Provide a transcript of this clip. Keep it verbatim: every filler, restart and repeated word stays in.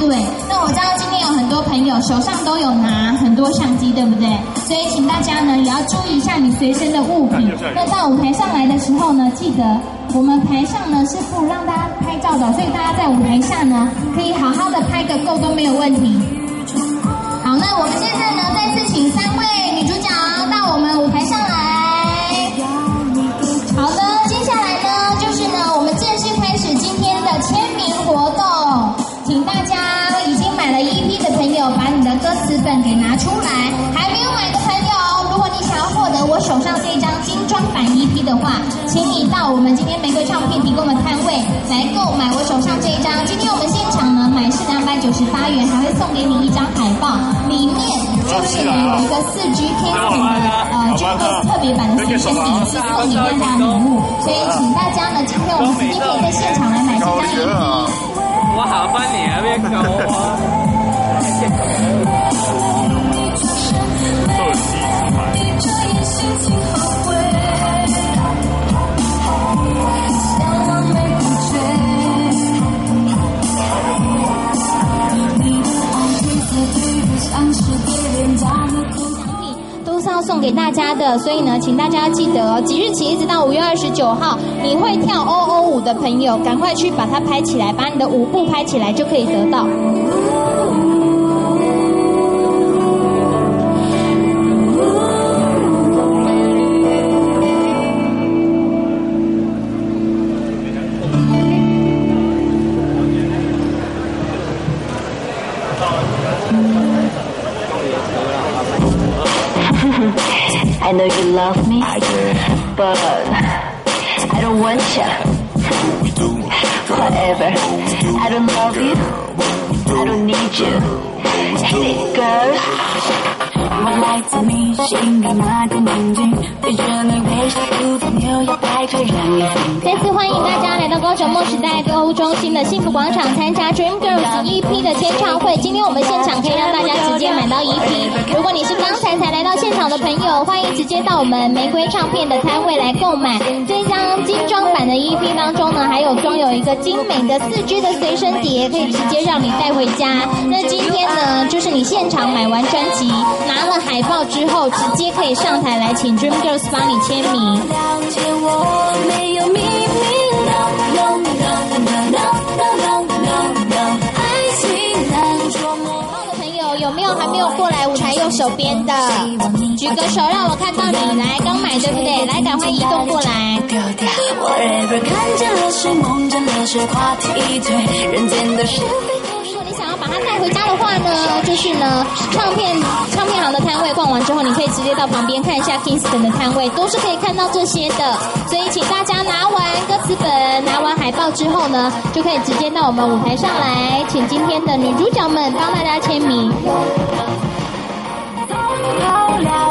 对，那我知道今天有很多朋友手上都有拿很多相机，对不对？所以请大家呢也要注意一下你随身的物品。那到舞台上来的时候呢，记得我们台上呢是不让大家拍照的，所以大家在舞台下呢可以好好的拍个够都没有问题。好，那我们现在呢再次请三位女主角到我们舞台上来。好的，接下来呢就是呢我们正式开始今天的签名活动，请大家已经买了 E P 的朋友把你的歌词本给拿出来，还没有买的朋友，如果你想要获得我手上这张精装版 E P 的话，请你到我们今天玫瑰唱片提供的摊位来购买我手上这一张。今天我们现场呢买是两百九十八元，还会送给你一张海报，里面就是呢有一个四 G Kingston 的呃 Jingles 特别版的随身碟是送给大家的礼物，所以请大家呢今天我们直接可以在现场来买这张 E P。 我下班年咩狗啊！ 都是要送给大家的，所以呢，请大家记得哦，即日起一直到五月二十九号，你会跳 O O 舞的朋友，赶快去把它拍起来，把你的舞步拍起来就可以得到。 I know you love me, I do. But I don't want you. We do. Whatever. I don't love you. I don't need you. Hey, girl. 我来自你心里那个宁静，对着你微笑，不放牛要带着让你。 再次欢迎大家来到高雄梦时代购物中心的幸福广场参加 Dream Girls E P 的签唱会。今天我们现场可以让大家直接买到 E P。如果你是刚才才来到现场的朋友，欢迎直接到我们玫瑰唱片的摊位来购买。这张精装版的 E P 当中呢，还有装有一个精美的四 G 的随身碟，可以直接让你带回家。那今天呢，就是你现场买完专辑，拿了海报之后，直接可以上台来请 Dream Girls 帮你签名。有没有还没有过来舞台右手边的？举个手让我看到你。来，刚买对不对？来，赶快移动过来。 看见了谁，梦见了谁，话题一堆，人间的是非。 如果你想要把它带回家的话呢，就是呢，唱片唱片行的摊位逛完之后，你可以直接到旁边看一下 Kingston 的摊位，都是可以看到这些的。所以请大家拿完歌词本、拿完海报之后呢，就可以直接到我们舞台上来，请今天的女主角们帮大家签名。 漂亮。